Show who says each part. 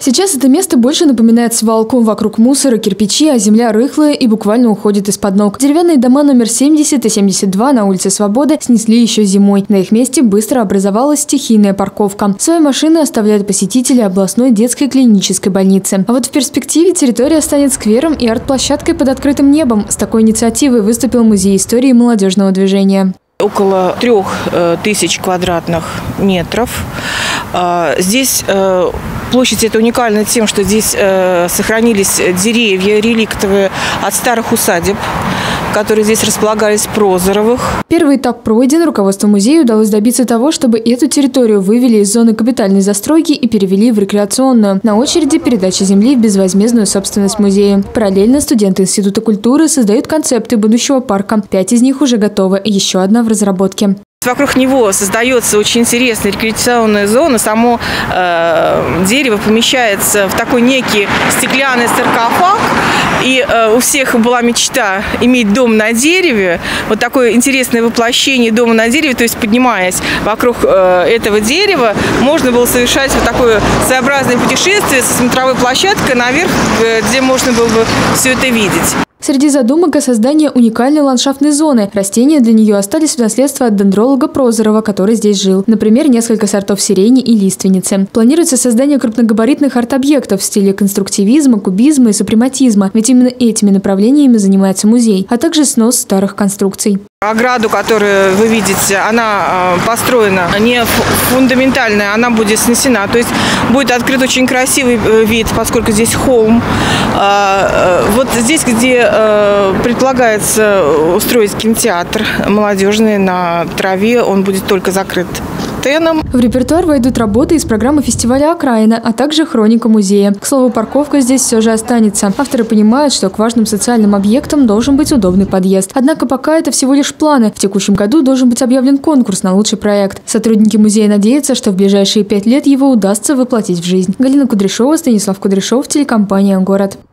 Speaker 1: Сейчас это место больше напоминает свалку. Вокруг мусора, кирпичи, а земля рыхлая и буквально уходит из-под ног. Деревянные дома номер 70 и 72 на улице Свободы снесли еще зимой. На их месте быстро образовалась стихийная парковка. Свои машины оставляют посетители областной детской клинической больницы. А вот в перспективе территория станет сквером и арт-площадкой под открытым небом. С такой инициативой выступил Музей истории молодежного движения.
Speaker 2: Около 3000 квадратных метров. Здесь площадь эта уникальна тем, что здесь сохранились деревья реликтовые от старых усадеб, которые здесь располагались Прозоровых.
Speaker 1: Первый этап пройден. Руководству музея удалось добиться того, чтобы эту территорию вывели из зоны капитальной застройки и перевели в рекреационную. На очереди передача земли в безвозмездную собственность музея. Параллельно студенты Института культуры создают концепты будущего парка. 5 из них уже готовы, еще одна в разработке.
Speaker 2: Вокруг него создается очень интересная рекреационная зона. Само дерево помещается в такой некий стеклянный саркофаг. И у всех была мечта иметь дом на дереве. Вот такое интересное воплощение дома на дереве. То есть, поднимаясь вокруг этого дерева, можно было совершать вот такое своеобразное путешествие со смотровой площадкой наверх, где можно было бы все это видеть.
Speaker 1: Среди задумок о создании уникальной ландшафтной зоны. Растения для нее остались в наследство от дендролога Прозорова, который здесь жил. Например, несколько сортов сирени и лиственницы. Планируется создание крупногабаритных арт-объектов в стиле конструктивизма, кубизма и супрематизма. Ведь именно этими направлениями занимается музей, а также снос старых конструкций.
Speaker 2: Ограду, которую вы видите, она построена не фундаментальная, она будет снесена. То есть будет открыт очень красивый вид, поскольку здесь холм. Вот здесь, где предполагается устроить кинотеатр молодежный на траве, он будет только закрыт теном.
Speaker 1: В репертуар войдут работы из программы фестиваля «Окраина», а также хроника музея. К слову, парковка здесь все же останется. Авторы понимают, что к важным социальным объектам должен быть удобный подъезд. Однако пока это всего лишь планы. В текущем году должен быть объявлен конкурс на лучший проект. Сотрудники музея надеются, что в ближайшие 5 лет его удастся воплотить в жизнь. Галина Кудряшова, Станислав Кудряшов, телекомпания «Город».